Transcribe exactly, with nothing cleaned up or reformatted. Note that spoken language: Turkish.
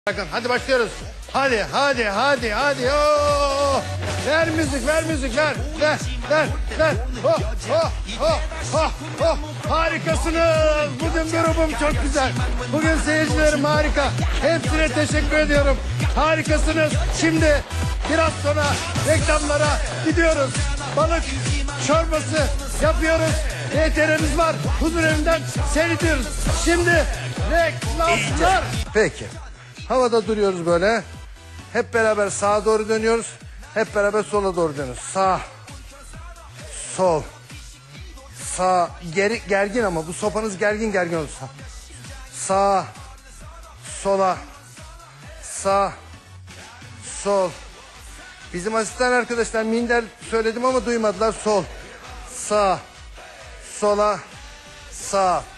Bakın hadi başlıyoruz. Hadi hadi hadi hadi. Oo! Ver müzik ver müzik ver. Ver ver ver. Oh, oh, oh, oh, oh. Harikasınız. Bugün grubum çok güzel. Bugün seyircilerim harika. Hepsine teşekkür ediyorum. Harikasınız. Şimdi biraz sonra reklamlara gidiyoruz. Balık çorbası yapıyoruz. E T R'miz var. Huzur evinden seyrediyoruz. Şimdi reklamlar. Peki. Havada duruyoruz böyle. Hep beraber sağa doğru dönüyoruz. Hep beraber sola doğru dönüyoruz. Sağ. Sol. Sağ. Geri, gergin ama bu sopanız gergin gergin olursa. Sağ. Sola. Sağ. Sol. Bizim asistan arkadaşlar minder söyledim ama duymadılar. Sol. Sağ. Sola. Sağ.